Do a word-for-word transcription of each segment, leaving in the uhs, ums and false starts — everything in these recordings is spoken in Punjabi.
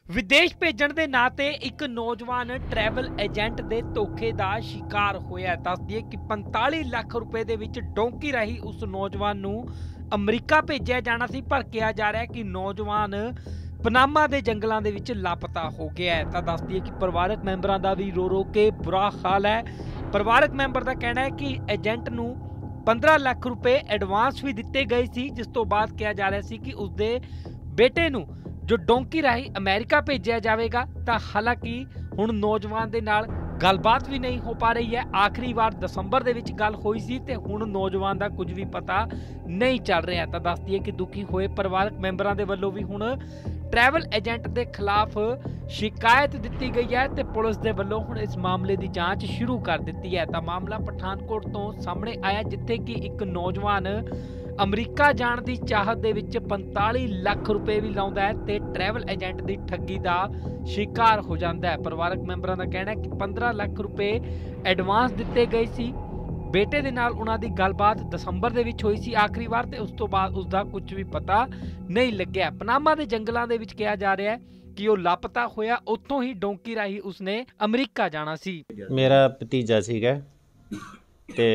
ਵਿਦੇਸ਼ ਭੇਜਣ ਦੇ ਨਾਂ ਤੇ ਇੱਕ ਨੌਜਵਾਨ ਟਰੈਵਲ ਏਜੰਟ ਦੇ ਧੋਖੇ ਦਾ ਸ਼ਿਕਾਰ ਹੋਇਆ। ਦੱਸ ਦਈਏ ਕਿ ਪੰਤਾਲੀ ਲੱਖ ਰੁਪਏ ਦੇ ਵਿੱਚ ਡੋਂਕੀ ਰਾਹੀਂ ਉਸ ਨੌਜਵਾਨ ਨੂੰ ਅਮਰੀਕਾ ਭੇਜਿਆ ਜਾਣਾ ਸੀ, ਪਰ ਕਿਹਾ ਜਾ ਰਿਹਾ ਕਿ ਨੌਜਵਾਨ ਪਨਾਮਾ ਦੇ ਜੰਗਲਾਂ ਦੇ ਵਿੱਚ ਲਾਪਤਾ ਹੋ ਗਿਆ ਹੈ। ਤਾਂ ਦੱਸ ਦਈਏ ਕਿ ਪਰਿਵਾਰਕ ਮੈਂਬਰਾਂ ਦਾ ਵੀ ਰੋ ਰੋ ਕੇ ਬੁਰਾ ਹਾਲ ਹੈ। ਪਰਿਵਾਰਕ ਮੈਂਬਰ ਦਾ ਕਹਿਣਾ ਹੈ ਕਿ ਏਜੰਟ ਨੂੰ ਪੰਦਰਾਂ ਲੱਖ ਰੁਪਏ ਐਡਵਾਂਸ ਵੀ ਦਿੱਤੇ ਗਏ ਸੀ, ਜਿਸ ਤੋਂ ਬਾਅਦ ਕਿਹਾ ਜਾ ਰਿਹਾ ਸੀ ਕਿ ਉਸਦੇ ਬੇਟੇ ਨੂੰ ਜੋ ਡੋਂਕੀ ਰਾਹੀਂ ਅਮਰੀਕਾ ਭੇਜਿਆ ਜਾਵੇਗਾ। ਤਾਂ ਹਾਲਾਂਕਿ ਹੁਣ ਨੌਜਵਾਨ ਦੇ ਨਾਲ ਗੱਲਬਾਤ ਵੀ ਨਹੀਂ ਹੋ ਪਾ ਰਹੀ ਹੈ। ਆਖਰੀ ਵਾਰ ਦਸੰਬਰ ਦੇ ਵਿੱਚ ਗੱਲ ਹੋਈ ਸੀ ਤੇ ਹੁਣ ਨੌਜਵਾਨ ਦਾ ਕੁਝ ਵੀ ਪਤਾ ਨਹੀਂ ਚੱਲ ਰਿਹਾ। ਤਾਂ ਦੱਸ ਦਈਏ ਕਿ ਦੁਖੀ ਹੋਏ ਪਰਿਵਾਰਕ ਮੈਂਬਰਾਂ ਦੇ ਵੱਲੋਂ ਵੀ ਹੁਣ ਟਰੈਵਲ ਏਜੰਟ ਦੇ ਖਿਲਾਫ ਸ਼ਿਕਾਇਤ ਦਿੱਤੀ ਗਈ ਹੈ ਤੇ ਪੁਲਿਸ ਦੇ ਵੱਲੋਂ ਹੁਣ ਇਸ ਮਾਮਲੇ ਦੀ ਜਾਂਚ ਸ਼ੁਰੂ ਕਰ ਦਿੱਤੀ ਹੈ। ਤਾਂ ਮਾਮਲਾ ਪਠਾਨਕੋਟ ਤੋਂ ਸਾਹਮਣੇ ਆਇਆ, ਜਿੱਥੇ ਕਿ ਇੱਕ ਨੌਜਵਾਨ ਅਮਰੀਕਾ ਜਾਣ ਦੀ ਚਾਹਤ ਦੇ ਵਿੱਚ ਪੰਤਾਲੀ ਲੱਖ ਰੁਪਏ ਵੀ ਲਾਉਂਦਾ ਹੈ ਤੇ ਟਰੈਵਲ ਏਜੰਟ ਦੀ ਠੱਗੀ ਦਾ ਸ਼ਿਕਾਰ ਹੋ ਜਾਂਦਾ ਹੈ। ਪਰਿਵਾਰਕ ਮੈਂਬਰਾਂ ਦਾ ਕਹਿਣਾ ਹੈ ਕਿ ਪੰਦਰਾਂ ਲੱਖ ਰੁਪਏ ਐਡਵਾਂਸ ਦਿੱਤੇ ਗਏ ਸੀ। ਬੇਟੇ ਦੇ ਨਾਲ ਉਹਨਾਂ ਦੀ ਗੱਲਬਾਤ ਦਸੰਬਰ ਦੇ ਵਿੱਚ ਹੋਈ ਸੀ ਆਖਰੀ ਵਾਰ, ਤੇ ਉਸ ਤੋਂ ਬਾਅਦ ਉਸਦਾ ਕੁਝ ਵੀ ਪਤਾ ਨਹੀਂ ਲੱਗਿਆ। ਪਨਾਮਾ ਦੇ ਜੰਗਲਾਂ ਦੇ ਵਿੱਚ ਕਿਹਾ ਜਾ ਰਿਹਾ ਹੈ ਕਿ ਉਹ ਲਾਪਤਾ ਹੋਇਆ, ਉੱਥੋਂ ਹੀ ਡੋਂਕੀ ਰਾਹੀਂ ਉਸਨੇ ਅਮਰੀਕਾ ਜਾਣਾ ਸੀ। ਮੇਰਾ ਭਤੀਜਾ ਸੀਗਾ ਤੇ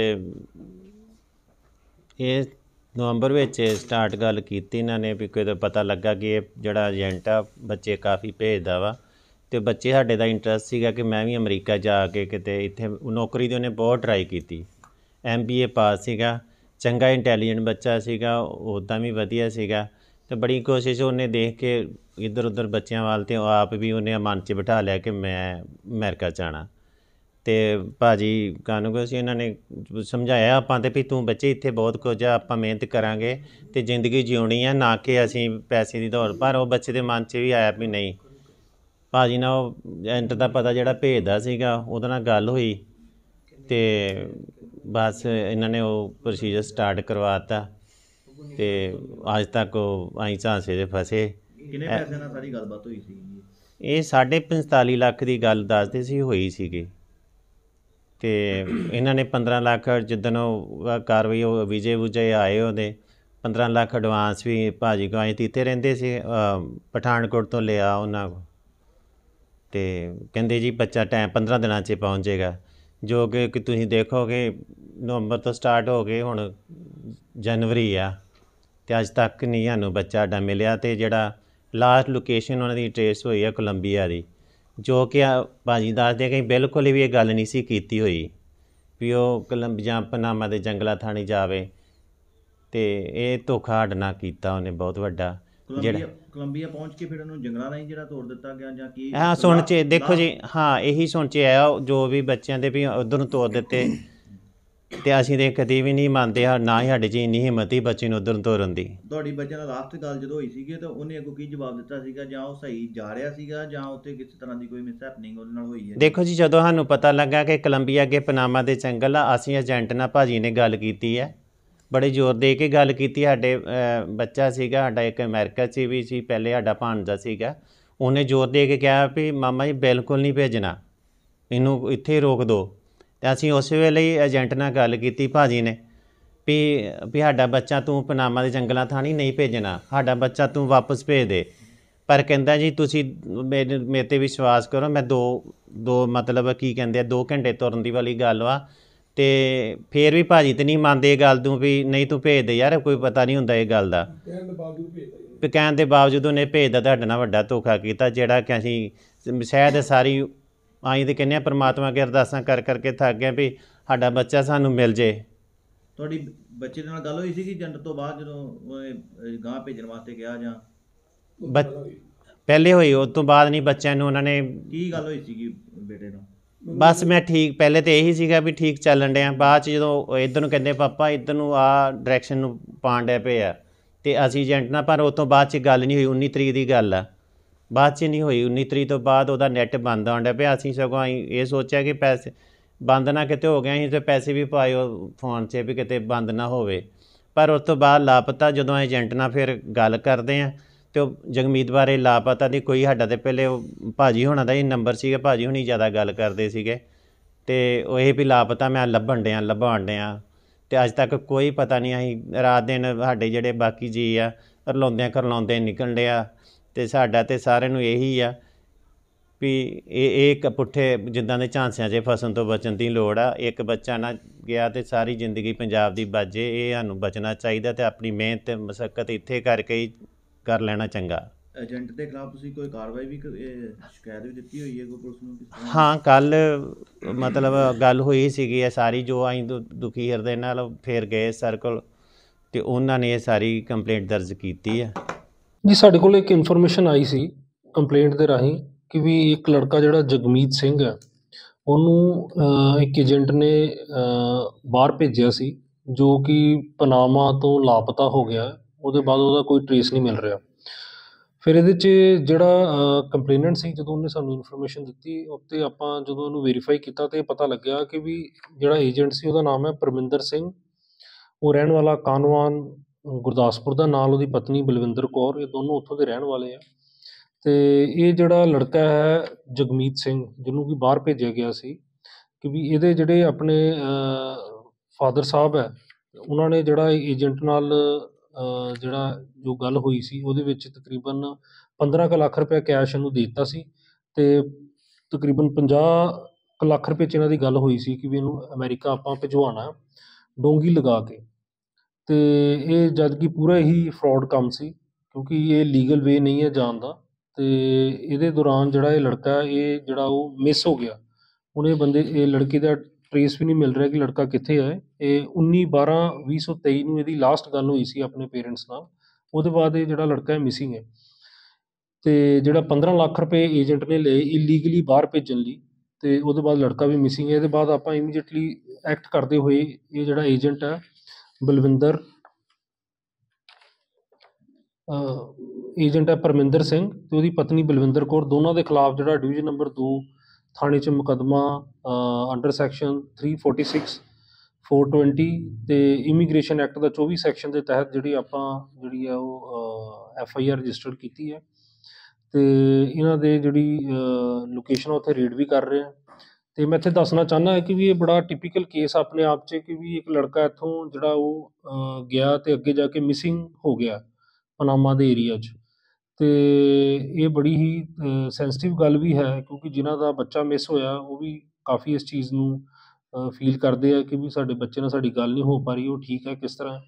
ਇਹ ਨਵੰਬਰ ਵਿੱਚ ਸਟਾਰਟ ਗੱਲ ਕੀਤੀ ਇਹਨਾਂ ਨੇ ਵੀ ਕਿਤੇ ਪਤਾ ਲੱਗਾ ਕਿ ਇਹ ਜਿਹੜਾ ਏਜੰਟ ਆ ਬੱਚੇ ਕਾਫੀ ਭੇਜਦਾ ਵਾ, ਅਤੇ ਬੱਚੇ ਸਾਡੇ ਦਾ ਇੰਟਰਸਟ ਸੀਗਾ ਕਿ ਮੈਂ ਵੀ ਅਮਰੀਕਾ ਜਾ ਕੇ ਕਿਤੇ ਇੱਥੇ ਨੌਕਰੀ ਦੀ ਉਹਨੇ ਬਹੁਤ ਟਰਾਈ ਕੀਤੀ। ਐਮ ਬੀ ਏ ਪਾਸ ਸੀਗਾ, ਚੰਗਾ ਇੰਟੈਲੀਜੈਂਟ ਬੱਚਾ ਸੀਗਾ, ਉੱਦਾਂ ਵੀ ਵਧੀਆ ਸੀਗਾ ਅਤੇ ਬੜੀ ਕੋਸ਼ਿਸ਼ ਉਹਨੇ ਦੇਖ ਕੇ ਇੱਧਰ ਉੱਧਰ ਬੱਚਿਆਂ ਵੱਲ, ਅਤੇ ਆਪ ਵੀ ਉਹਨੇ ਮਨ 'ਚ ਬਿਠਾ ਲਿਆ ਕਿ ਮੈਂ ਅਮਰੀਕਾ ਜਾਣਾ। ਅਤੇ ਭਾਅ ਜੀ ਕਾਨੂੰਗੋ ਸੀ ਇਹਨਾਂ ਨੇ ਸਮਝਾਇਆ ਆਪਾਂ ਤੇ ਵੀ ਤੂੰ ਬੱਚੇ ਇੱਥੇ ਬਹੁਤ ਕੁਝ ਆ, ਆਪਾਂ ਮਿਹਨਤ ਕਰਾਂਗੇ ਅਤੇ ਜ਼ਿੰਦਗੀ ਜਿਉਣੀ ਆ, ਨਾ ਕਿ ਅਸੀਂ ਪੈਸੇ ਦੀ ਦੌੜ। ਪਰ ਉਹ ਬੱਚੇ ਦੇ ਮਨ 'ਚ ਵੀ ਆਇਆ ਵੀ ਨਹੀਂ। ਭਾਅ ਜੀ ਨਾਲ ਉਹ ਏਜੰਟ ਦਾ ਪਤਾ ਜਿਹੜਾ ਭੇਜਦਾ ਸੀਗਾ ਉਹਦੇ ਨਾਲ ਗੱਲ ਹੋਈ ਅਤੇ ਬਸ ਇਹਨਾਂ ਨੇ ਉਹ ਪ੍ਰੋਸੀਜਰ ਸਟਾਰਟ ਕਰਵਾ ਦਿੱਤਾ ਅਤੇ ਅੱਜ ਤੱਕ ਉਹ ਆਈ ਝਾਂਸੇ ਦੇ ਫਸੇ। ਕਿੰਨੇ ਪੈਸੇ ਨਾਲ ਸਾਰੀ ਗੱਲਬਾਤ ਹੋਈ ਸੀ? ਇਹ ਸਾਢੇ ਪੰਤਾਲੀ ਲੱਖ ਦੀ ਗੱਲ ਦੱਸਦੇ ਸੀ ਹੋਈ ਸੀਗੀ, ਅਤੇ ਇਹਨਾਂ ਨੇ ਪੰਦਰਾਂ ਲੱਖ ਜਿੱਦਣ ਉਹ ਕਾਰਵਾਈ ਉਹ ਵਿਜੇ ਵੂਜੇ ਆਏ ਉਹਦੇ ਪੰਦਰਾਂ ਲੱਖ ਐਡਵਾਂਸ ਵੀ ਭਾਅ ਜੀ ਕੋਲ ਦਿੱਤੇ ਰਹਿੰਦੇ ਸੀ, ਪਠਾਨਕੋਟ ਤੋਂ ਲਿਆ ਉਹਨਾਂ ਕੋਲ, ਅਤੇ ਕਹਿੰਦੇ ਜੀ ਬੱਚਾ ਟਾਈਮ ਪੰਦਰਾਂ ਦਿਨਾਂ 'ਚ ਪਹੁੰਚ ਜਾਏਗਾ, ਜੋ ਕਿ ਕਿ ਤੁਸੀਂ ਦੇਖੋਗੇ ਨਵੰਬਰ ਤੋਂ ਸਟਾਰਟ ਹੋ ਗਏ, ਹੁਣ ਜਨਵਰੀ ਆ ਅਤੇ ਅੱਜ ਤੱਕ ਨਹੀਂ ਸਾਨੂੰ ਬੱਚਾ ਸਾਡਾ ਮਿਲਿਆ। ਅਤੇ ਜਿਹੜਾ ਲਾਸਟ ਲੋਕੇਸ਼ਨ ਉਹਨਾਂ ਦੀ ਟਰੇਸ ਹੋਈ ਹੈ ਕੋਲੰਬੀਆ ਦੀ, ਜੋ ਕਿ ਭਾਅ ਜੀ ਦੱਸਦੇ ਕਿ ਬਿਲਕੁਲ ਵੀ ਇਹ ਗੱਲ ਨਹੀਂ ਸੀ ਕੀਤੀ ਹੋਈ ਵੀ ਉਹ ਕੋਲੰਬੀਆ ਪਨਾਮਾ ਦੇ ਜੰਗਲਾਂ ਥਾਣੀ ਜਾਵੇ, ਅਤੇ ਇਹ ਧੋਖਾ ਸਾਡੇ ਨਾਲ ਕੀਤਾ ਉਹਨੇ ਬਹੁਤ ਵੱਡਾ। ਜਿਹੜਾ ਕੋਲੰਬੀਆ ਪਹੁੰਚ ਕੇ ਫਿਰ ਉਹਨੂੰ ਜੰਗਲਾਂ ਰਾਹੀਂ ਜਿਹੜਾ ਤੋੜ ਦਿੱਤਾ ਗਿਆ ਜਾਂ ਕੀ? ਹਾਂ ਸੁਣ 'ਚ ਦੇਖੋ ਜੀ, ਹਾਂ ਇਹੀ ਸੁਣ 'ਚ ਆਇਆ ਜੋ ਵੀ ਬੱਚਿਆਂ ਦੇ ਵੀ ਉੱਧਰ ਨੂੰ ਤੋੜ ਦਿੱਤੇ, ਅਤੇ ਅਸੀਂ ਤਾਂ ਕਦੇ ਵੀ ਨਹੀਂ ਮੰਨਦੇ, ਨਾ ਹੀ ਸਾਡੇ 'ਚ ਇੰਨੀ ਹਿੰਮਤ ਹੀ ਬੱਚੇ ਨੂੰ ਉੱਧਰ ਨੂੰ ਤੋਰਨ ਦੀ। ਤੁਹਾਡੀ ਬੱਚਿਆਂ ਨਾਲ ਲਾਸਟ ਗੱਲ ਜਦੋਂ ਹੋਈ ਸੀਗੀ ਤਾਂ ਉਹਨੇ ਅੱਗੋਂ ਕੀ ਜਵਾਬ ਦਿੱਤਾ ਸੀਗਾ? ਜਾਂ ਉਹ ਸਹੀ ਜਾ ਰਿਹਾ ਸੀਗਾ ਜਾਂ ਉੱਥੇ ਕਿਸੇ ਤਰ੍ਹਾਂ ਦੀ ਕੋਈ ਮਿਸ ਹੈਪਨਿੰਗ ਉਹਦੇ ਨਾਲ ਹੋਈ ਹੈ? ਦੇਖੋ ਜੀ, ਜਦੋਂ ਸਾਨੂੰ ਪਤਾ ਲੱਗਾ ਕਿ ਕੋਲੰਬੀਆ ਅੱਗੇ ਪਨਾਮਾ ਦੇ ਜੰਗਲ ਆ, ਅਸੀਂ ਏਜੰਟ ਨਾਲ ਭਾਅ ਜੀ ਨੇ ਗੱਲ ਕੀਤੀ ਹੈ, ਬੜੇ ਜ਼ੋਰ ਦੇ ਕੇ ਗੱਲ ਕੀਤੀ। ਸਾਡੇ ਬੱਚਾ ਸੀਗਾ ਸਾਡਾ ਇੱਕ ਅਮਰੀਕਾ 'ਚ ਵੀ ਸੀ, ਪਹਿਲੇ ਸਾਡਾ ਭਾਣਜਾ ਸੀਗਾ, ਉਹਨੇ ਜ਼ੋਰ ਦੇ ਕੇ ਕਿਹਾ ਵੀ ਮਾਮਾ ਜੀ ਬਿਲਕੁਲ ਨਹੀਂ ਭੇਜਣਾ, ਇਹਨੂੰ ਇੱਥੇ ਰੋਕ ਦਿਓ। ਅਤੇ ਅਸੀਂ ਉਸ ਵੇਲੇ ਹੀ ਏਜੰਟ ਨਾਲ ਗੱਲ ਕੀਤੀ ਭਾਅ ਜੀ ਨੇ ਵੀ ਵੀ ਸਾਡਾ ਬੱਚਾ ਤੂੰ ਪਨਾਮਾ ਦੇ ਜੰਗਲਾਂ ਥਾਣੀ ਨਹੀਂ ਭੇਜਣਾ, ਸਾਡਾ ਬੱਚਾ ਤੂੰ ਵਾਪਸ ਭੇਜ ਦੇ। ਪਰ ਕਹਿੰਦਾ ਜੀ ਤੁਸੀਂ ਮੇਰੇ ਮੇਰੇ 'ਤੇ ਵਿਸ਼ਵਾਸ ਕਰੋ, ਮੈਂ ਦੋ ਦੋ ਮਤਲਬ ਕੀ ਕਹਿੰਦੇ ਆ ਦੋ ਘੰਟੇ ਤੁਰਨ ਦੀ ਵਾਲੀ ਗੱਲ ਵਾ, ਅਤੇ ਫਿਰ ਵੀ ਭਾਅ ਜੀ ਤਾਂ ਨਹੀਂ ਮੰਨਦੇ ਇਹ ਗੱਲ ਤੂੰ ਵੀ ਨਹੀਂ ਤੂੰ ਭੇਜ ਦੇ ਯਾਰ, ਕੋਈ ਪਤਾ ਨਹੀਂ ਹੁੰਦਾ ਇਹ ਗੱਲ ਦਾ। ਵੀ ਕਹਿਣ ਦੇ ਬਾਵਜੂਦ ਉਹਨੇ ਭੇਜਦਾ, ਤੁਹਾਡੇ ਨਾਲ ਵੱਡਾ ਧੋਖਾ ਕੀਤਾ, ਜਿਹੜਾ ਕਿ ਅਸੀਂ ਸ਼ਾਇਦ ਸਾਰੀ ਆਈ ਤਾਂ ਕਹਿੰਦੇ ਹਾਂ ਪਰਮਾਤਮਾ ਅੱਗੇ ਅਰਦਾਸਾਂ ਕਰ ਕਰਕੇ ਥੱਕ ਗਏ ਵੀ ਸਾਡਾ ਬੱਚਾ ਸਾਨੂੰ ਮਿਲ ਜੇ। ਤੁਹਾਡੀ ਬੱਚੇ ਦੇ ਨਾਲ ਗੱਲ ਹੋਈ ਸੀ ਕਿ ਏਜੰਟ ਤੋਂ ਬਾਅਦ ਜਦੋਂ ਉਹਨੇ ਗਾਂਹ ਭੇਜਣ ਵਾਸਤੇ ਕਿਹਾ ਜਾਂ ਬ ਪਹਿਲੇ ਹੋਈ, ਉਸ ਤੋਂ ਬਾਅਦ ਨਹੀਂ ਬੱਚਿਆਂ ਨੂੰ ਉਹਨਾਂ ਨੇ? ਕੀ ਗੱਲ ਹੋਈ ਸੀਗੀ ਬੇਟੇ ਨੂੰ? ਬਸ ਮੈਂ ਠੀਕ, ਪਹਿਲੇ ਤਾਂ ਇਹੀ ਸੀਗਾ ਵੀ ਠੀਕ ਚੱਲਣ ਡਿਆ, ਬਾਅਦ 'ਚ ਜਦੋਂ ਇੱਧਰ ਨੂੰ ਕਹਿੰਦੇ ਪਾਪਾ ਇੱਧਰ ਨੂੰ ਆਹ ਡਾਇਰੈਕਸ਼ਨ ਨੂੰ ਪਾਉਣ ਡਿਆ ਪਏ ਆ, ਅਤੇ ਅਸੀਂ ਏਜੰਟ ਨਾਲ, ਪਰ ਉਹ ਤੋਂ ਬਾਅਦ 'ਚ ਗੱਲ ਨਹੀਂ ਹੋਈ। ਉੱਨੀ ਤਰੀਕ ਦੀ ਗੱਲ ਆ, ਬਾਅਦ 'ਚ ਨਹੀਂ ਹੋਈ। ਉੱਨੀ ਤਰੀਕ ਤੋਂ ਬਾਅਦ ਉਹਦਾ ਨੈੱਟ ਬੰਦ ਆਉਣ ਡਿਆ ਪਿਆ। ਅਸੀਂ ਸਗੋਂ ਅਸੀਂ ਇਹ ਸੋਚਿਆ ਕਿ ਪੈਸੇ ਬੰਦ ਨਾ ਕਿਤੇ ਹੋ ਗਏ, ਅਸੀਂ ਤਾਂ ਪੈਸੇ ਵੀ ਪਾਏ ਉਹ ਫੋਨ 'ਚ ਵੀ ਕਿਤੇ ਬੰਦ ਨਾ ਹੋਵੇ, ਪਰ ਉਸ ਤੋਂ ਬਾਅਦ ਲਾਪਤਾ। ਜਦੋਂ ਏਜੰਟ ਨਾਲ ਫਿਰ ਗੱਲ ਕਰਦੇ ਹਾਂ ਅਤੇ ਉਹ ਜਗਮੀਤ ਬਾਰੇ ਲਾਪਤਾ ਦੀ ਕੋਈ ਸਾਡਾ ਤਾਂ ਪਹਿਲੇ ਉਹ ਭਾਅ ਜੀ ਹੋਣਾ ਦਾ ਹੀ ਨੰਬਰ ਸੀਗਾ, ਭਾਅ ਜੀ ਹੁਣੀ ਜ਼ਿਆਦਾ ਗੱਲ ਕਰਦੇ ਸੀਗੇ, ਅਤੇ ਉਹ ਇਹ ਵੀ ਲਾਪਤਾ ਮੈਂ ਲੱਭਣ ਡਿਆਂ ਲੱਭਣ ਡਿਆਂ ਅਤੇ ਅੱਜ ਤੱਕ ਕੋਈ ਪਤਾ ਨਹੀਂ। ਅਸੀਂ ਰਾਤ ਦਿਨ ਸਾਡੇ ਜਿਹੜੇ ਬਾਕੀ ਜੀ ਆ ਰਲਾਉਂਦਿਆਂ ਕਰਲਾਉਂਦੇ ਨਿਕਲਣ ਡਿਆ, ਤੇ ਸਾਡਾ ਤੇ ਸਾਰਿਆਂ ਨੂੰ ਇਹੀ ਆ ਵੀ ਇਹ ਇਹ ਇੱਕ ਪੁੱਠੇ ਜਿੱਦਾਂ ਦੇ ਝਾਂਸਿਆਂ 'ਚ ਫਸਣ ਤੋਂ ਬਚਣ ਦੀ ਲੋੜ ਆ। ਇੱਕ ਬੱਚਾ ਨਾ ਗਿਆ ਤੇ ਸਾਰੀ ਜ਼ਿੰਦਗੀ ਪੰਜਾਬ ਦੀ ਬਚ ਜੇ, ਇਹ ਸਾਨੂੰ ਬਚਣਾ ਚਾਹੀਦਾ ਤੇ ਆਪਣੀ ਮਿਹਨਤ ਤੇ ਮਸ਼ੱਕਤ ਇੱਥੇ ਕਰਕੇ ਹੀ ਕਰ ਲੈਣਾ ਚੰਗਾ। ਏਜੰਟ ਦੇ ਖਿਲਾਫ ਤੁਸੀਂ ਕੋਈ ਕਾਰਵਾਈ ਵੀ ਕ- ਇਹ ਸ਼ਿਕਾਇਤ ਵੀ ਦਿੱਤੀ ਹੋਈ ਹੈ ਕੋਈ ਪੁਲਿਸ ਨੂੰ ਕਿਸ ਤਰ੍ਹਾਂ? ਹਾਂ, ਕੱਲ੍ਹ ਮਤਲਬ ਗੱਲ ਹੋਈ ਸੀਗੀ ਇਹ ਸਾਰੀ, ਜੋ ਅਸੀਂ ਦੁ ਦੁਖੀ ਹਿਰਦੇ ਨਾਲ ਫਿਰ ਗਏ ਸਰ ਕੋਲ ਤੇ ਉਹਨਾਂ ਨੇ ਇਹ ਸਾਰੀ ਕੰਪਲੇਂਟ ਦਰਜ ਕੀਤੀ ਹੈ। ਜੀ ਸਾਡੇ ਕੋਲ ਇੱਕ ਇਨਫੋਰਮੇਸ਼ਨ ਆਈ ਸੀ ਕੰਪਲੇਂਟ ਦੇ ਰਾਹੀਂ ਕਿ ਵੀ ਇੱਕ ਲੜਕਾ ਜਿਹੜਾ ਜਗਮੀਤ ਸਿੰਘ ਹੈ ਉਹਨੂੰ ਅਹ, ਇੱਕ ਏਜੰਟ ਨੇ ਅਹ, ਬਾਹਰ ਭੇਜਿਆ ਸੀ, ਜੋ ਕਿ ਪਨਾਮਾ ਤੋਂ ਲਾਪਤਾ ਹੋ ਗਿਆ। ਉਹਦੇ ਬਾਅਦ ਉਹਦਾ ਕੋਈ ਟਰੇਸ ਨਹੀਂ ਮਿਲ ਰਿਹਾ। ਫਿਰ ਇਹਦੇ 'ਚ ਜਿਹੜਾ ਕੰਪਲੇਨੈਂਟ ਸੀ, ਜਦੋਂ ਉਹਨੇ ਸਾਨੂੰ ਇਨਫੋਰਮੇਸ਼ਨ ਦਿੱਤੀ ਉੱਤੇ ਆਪਾਂ ਜਦੋਂ ਉਹਨੂੰ ਵੈਰੀਫਾਈ ਕੀਤਾ ਤਾਂ ਇਹ ਪਤਾ ਲੱਗਿਆ ਕਿ ਵੀ ਜਿਹੜਾ ਏਜੰਟ ਸੀ ਉਹਦਾ ਨਾਮ ਹੈ ਪਰਮਿੰਦਰ ਸਿੰਘ। ਉਹ ਰਹਿਣ ਵਾਲਾ ਕਾਨਵਾਨ ਗੁਰਦਾਸਪੁਰ ਦਾ, ਨਾਲ ਉਹਦੀ ਪਤਨੀ ਬਲਵਿੰਦਰ ਕੌਰ, ਇਹ ਦੋਨੋਂ ਉੱਥੋਂ ਦੇ ਰਹਿਣ ਵਾਲੇ ਆ। ਅਤੇ ਇਹ ਜਿਹੜਾ ਲੜਕਾ ਹੈ ਜਗਮੀਤ ਸਿੰਘ, ਜਿਹਨੂੰ ਕਿ ਬਾਹਰ ਭੇਜਿਆ ਗਿਆ ਸੀ, ਕਿ ਵੀ ਇਹਦੇ ਜਿਹੜੇ ਆਪਣੇ ਫਾਦਰ ਸਾਹਿਬ ਹੈ, ਉਹਨਾਂ ਨੇ ਜਿਹੜਾ ਏਜੰਟ ਨਾਲ ਅਹ, ਜਿਹੜਾ ਜੋ ਗੱਲ ਹੋਈ ਸੀ ਉਹਦੇ ਵਿੱਚ ਤਕਰੀਬਨ ਪੰਦਰਾਂ ਕੁ ਲੱਖ ਰੁਪਇਆ ਕੈਸ਼ ਇਹਨੂੰ ਦੇ ਦਿੱਤਾ ਸੀ ਅਤੇ ਤਕਰੀਬਨ ਪੰਜਾਹ ਕੁ ਲੱਖ ਰੁਪਏ 'ਚ ਇਹਨਾਂ ਦੀ ਗੱਲ ਹੋਈ ਸੀ ਕਿ ਵੀ ਇਹਨੂੰ ਅਮਰੀਕਾ ਆਪਾਂ ਭਿਜਵਾਉਣਾ ਡੋਂਗੀ ਲਗਾ ਕੇ। ਅਤੇ ਇਹ ਜਦ ਕਿ ਪੂਰਾ ਹੀ ਫਰੋਡ ਕੰਮ ਸੀ, ਕਿਉਂਕਿ ਇਹ ਲੀਗਲ ਵੇ ਨਹੀਂ ਹੈ ਜਾਣ ਦਾ। ਅਤੇ ਇਹਦੇ ਦੌਰਾਨ ਜਿਹੜਾ ਇਹ ਲੜਕਾ ਇਹ ਜਿਹੜਾ ਉਹ ਮਿਸ ਹੋ ਗਿਆ। ਹੁਣ ਇਹ ਬੰਦੇ ਇਹ ਲੜਕੇ ਦਾ ਟਰੇਸ ਵੀ ਨਹੀਂ ਮਿਲ ਰਿਹਾ ਕਿ ਲੜਕਾ ਕਿੱਥੇ ਹੈ। ਇਹ ਉੱਨੀ ਬਾਰਾਂ ਵੀਹ ਸੌ ਤੇਈ ਨੂੰ ਇਹਦੀ ਲਾਸਟ ਗੱਲ ਹੋਈ ਸੀ ਆਪਣੇ ਪੇਰੈਂਟਸ ਨਾਲ। ਉਹਦੇ ਬਾਅਦ ਇਹ ਜਿਹੜਾ ਲੜਕਾ ਹੈ ਮਿਸਿੰਗ ਹੈ। ਅਤੇ ਜਿਹੜਾ ਪੰਦਰਾਂ ਲੱਖ ਰੁਪਏ ਏਜੰਟ ਨੇ ਲਏ ਇਲੀਗਲੀ ਬਾਹਰ ਭੇਜਣ ਲਈ, ਅਤੇ ਉਹਦੇ ਬਾਅਦ ਲੜਕਾ ਵੀ ਮਿਸਿੰਗ ਹੈ। ਇਹਦੇ ਬਾਅਦ ਆਪਾਂ ਇਮੀਡੀਏਟਲੀ ਐਕਟ ਕਰਦੇ ਹੋਏ ਇਹ ਜਿਹੜਾ ਏਜੰਟ ਹੈ ਬਲਵਿੰਦਰ ਏਜੰਟ ਹੈ ਪਰਮਿੰਦਰ ਸਿੰਘ ਅਤੇ ਉਹਦੀ ਪਤਨੀ ਬਲਵਿੰਦਰ ਕੌਰ, ਦੋਨਾਂ ਦੇ ਖਿਲਾਫ ਜਿਹੜਾ ਡਿਵੀਜ਼ਨ ਨੰਬਰ ਦੋ ਥਾਣੇ 'ਚ ਮੁਕੱਦਮਾ under section three forty six four twenty ਅਤੇ ਇਮੀਗ੍ਰੇਸ਼ਨ ਐਕਟ ਦਾ ਚੌਵੀ ਸੈਕਸ਼ਨ ਦੇ ਤਹਿਤ ਜਿਹੜੀ ਆਪਾਂ ਜਿਹੜੀ ਆ ਉਹ ਐਫ ਆਈ ਆਰ ਰਜਿਸਟਰਡ ਕੀਤੀ ਹੈ। ਅਤੇ ਇਹਨਾਂ ਦੇ ਜਿਹੜੀ ਲੋਕੇਸ਼ਨ ਉੱਥੇ ਰੇਡ ਵੀ ਕਰ ਰਹੇ ਆ। ਅਤੇ ਮੈਂ ਇੱਥੇ ਦੱਸਣਾ ਚਾਹੁੰਦਾ ਹਾਂ ਕਿ ਵੀ ਇਹ ਬੜਾ ਟਿਪੀਕਲ ਕੇਸ ਆਪਣੇ ਆਪ 'ਚ, ਕਿ ਵੀ ਇੱਕ ਲੜਕਾ ਇੱਥੋਂ ਜਿਹੜਾ ਉਹ ਗਿਆ ਅਤੇ ਅੱਗੇ ਜਾ ਕੇ ਮਿਸਿੰਗ ਹੋ ਗਿਆ ਪਨਾਮਾ ਦੇ ਏਰੀਆ 'ਚ। ਅਤੇ ਇਹ ਬੜੀ ਹੀ ਸੈਂਸਿਟਿਵ ਗੱਲ ਵੀ ਹੈ, ਕਿਉਂਕਿ ਜਿਨ੍ਹਾਂ ਦਾ ਬੱਚਾ ਮਿਸ ਹੋਇਆ ਉਹ ਵੀ ਕਾਫੀ ਇਸ ਚੀਜ਼ ਨੂੰ ਫੀਲ ਕਰਦੇ ਆ ਕਿ ਵੀ ਸਾਡੇ ਬੱਚੇ ਨਾਲ ਸਾਡੀ ਗੱਲ ਨਹੀਂ ਹੋ ਪਾ ਰਹੀ, ਉਹ ਠੀਕ ਹੈ ਕਿਸ ਤਰ੍ਹਾਂ।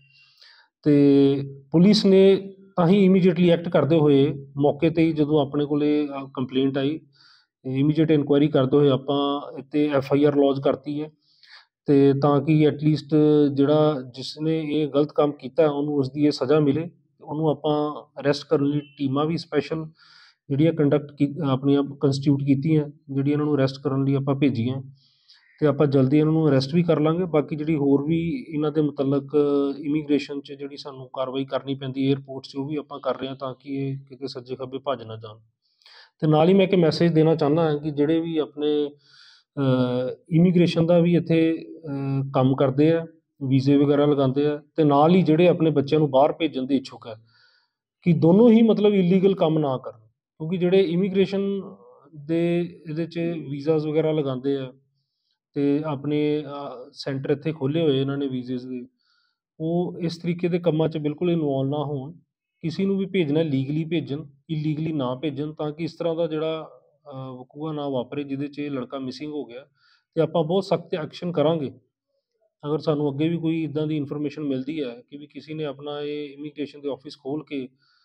ਅਤੇ ਪੁਲਿਸ ਨੇ ਤਾਂ ਹੀ ਇਮੀਡੀਏਟਲੀ ਐਕਟ ਕਰਦੇ ਹੋਏ ਮੌਕੇ 'ਤੇ ਹੀ ਜਦੋਂ ਆਪਣੇ ਕੋਲ ਕੰਪਲੇਂਟ ਆਈ, ਇਮੀਡੀਏਟ ਇਨਕੁਆਇਰੀ ਕਰਦੇ ਹੋਏ ਆਪਾਂ ਇੱਥੇ ਐਫ ਆਈ ਆਰ ਲੌਜ ਕਰਤੀ ਹੈ। ਅਤੇ ਤਾਂ ਕਿ ਐਟਲੀਸਟ ਜਿਹੜਾ ਜਿਸ ਨੇ ਇਹ ਗਲਤ ਕੰਮ ਕੀਤਾ ਉਹਨੂੰ ਉਸਦੀ ਇਹ ਸਜ਼ਾ ਮਿਲੇ। ਉਹਨੂੰ ਆਪਾਂ ਅਰੈਸਟ ਕਰਨ ਲਈ ਟੀਮਾਂ ਵੀ ਸਪੈਸ਼ਲ ਜਿਹੜੀਆਂ ਕੰਡਕਟ ਕੀ ਆਪਣੀਆਂ ਕੰਸਟੀਟਿਊਟ ਕੀਤੀਆਂ, ਜਿਹੜੀਆਂ ਇਹਨਾਂ ਨੂੰ ਅਰੈਸਟ ਕਰਨ ਲਈ ਆਪਾਂ ਭੇਜੀਆਂ, ਅਤੇ ਆਪਾਂ ਜਲਦੀ ਇਹਨਾਂ ਨੂੰ ਅਰੈਸਟ ਵੀ ਕਰ ਲਾਂਗੇ। ਬਾਕੀ ਜਿਹੜੀ ਹੋਰ ਵੀ ਇਹਨਾਂ ਦੇ ਮੁਤਲਕ ਇਮੀਗ੍ਰੇਸ਼ਨ 'ਚ ਜਿਹੜੀ ਸਾਨੂੰ ਕਾਰਵਾਈ ਕਰਨੀ ਪੈਂਦੀ ਏਅਰਪੋਰਟ 'ਚ, ਉਹ ਵੀ ਆਪਾਂ ਕਰ ਰਹੇ ਹਾਂ ਤਾਂ ਕਿ ਇਹ ਕਿਤੇ ਸੱਜੇ ਖੱਬੇ ਭੱਜ ਨਾ ਜਾਣ। ਅਤੇ ਨਾਲ ਹੀ ਮੈਂ ਇੱਕ ਮੈਸੇਜ ਦੇਣਾ ਚਾਹੁੰਦਾ ਹਾਂ ਕਿ ਜਿਹੜੇ ਵੀ ਆਪਣੇ ਇਮੀਗ੍ਰੇਸ਼ਨ ਦਾ ਵੀ ਇੱਥੇ ਕੰਮ ਕਰਦੇ ਆ, ਵੀਜ਼ੇ ਵਗੈਰਾ ਲਗਾਉਂਦੇ ਆ, ਅਤੇ ਨਾਲ ਹੀ ਜਿਹੜੇ ਆਪਣੇ ਬੱਚਿਆਂ ਨੂੰ ਬਾਹਰ ਭੇਜਣ ਦੇ ਇੱਛੁਕ ਹੈ, ਕਿ ਦੋਨੋਂ ਹੀ ਮਤਲਬ ਇਲੀਗਲ ਕੰਮ ਨਾ ਕਰਨ। ਕਿਉਂਕਿ ਜਿਹੜੇ ਇਮੀਗ੍ਰੇਸ਼ਨ ਦੇ ਇਹਦੇ 'ਚ ਵੀਜ਼ਾਜ਼ ਵਗੈਰਾ ਲਗਾਉਂਦੇ ਆ ਅਤੇ ਆਪਣੇ ਸੈਂਟਰ ਇੱਥੇ ਖੋਲ੍ਹੇ ਹੋਏ ਇਹਨਾਂ ਨੇ ਵੀਜ਼ੇਜ਼ ਦੇ, ਉਹ ਇਸ ਤਰੀਕੇ ਦੇ ਕੰਮਾਂ 'ਚ ਬਿਲਕੁਲ ਇਨਵੋਲਵ ਨਾ ਹੋਣ। ਕਿਸੇ ਨੂੰ ਵੀ ਭੇਜਣਾ ਲੀਗਲੀ ਭੇਜਣ, ਇਲੀਗਲੀ ਨਾ ਭੇਜਣ, ਤਾਂ ਕਿ ਇਸ ਤਰ੍ਹਾਂ ਦਾ ਜਿਹੜਾ ਵਕੂਆ ਨਾ ਵਾਪਰੇ ਜਿਹਦੇ 'ਚ ਇਹ ਲੜਕਾ ਮਿਸਿੰਗ ਹੋ ਗਿਆ। ਅਤੇ ਆਪਾਂ ਬਹੁਤ ਸਖਤ ਐਕਸ਼ਨ ਕਰਾਂਗੇ ਅਗਰ ਸਾਨੂੰ ਅੱਗੇ ਵੀ ਕੋਈ ਇੱਦਾਂ ਦੀ ਇਨਫੋਰਮੇਸ਼ਨ ਮਿਲਦੀ ਹੈ ਕਿ ਵੀ ਕਿਸੇ ਨੇ ਆਪਣਾ ਇਹ ਇਮੀਗ੍ਰੇਸ਼ਨ ਦੇ ਆਫਿਸ ਖੋਲ੍ਹ ਕੇ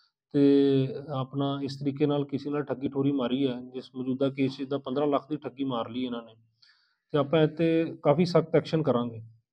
ਅਤੇ ਆਪਣਾ ਇਸ ਤਰੀਕੇ ਨਾਲ ਕਿਸੇ ਨਾਲ ਠੱਗੀ ਠੋਰੀ ਮਾਰੀ ਹੈ, ਜਿਸ ਮੌਜੂਦਾ ਕੇਸ 'ਚ ਜਿੱਦਾਂ ਪੰਦਰਾਂ ਲੱਖ ਦੀ ਠੱਗੀ ਮਾਰ ਲਈ ਇਹਨਾਂ ਨੇ, ਅਤੇ ਆਪਾਂ ਇਹ 'ਤੇ ਕਾਫੀ ਸਖਤ ਐਕਸ਼ਨ ਕਰਾਂਗੇ।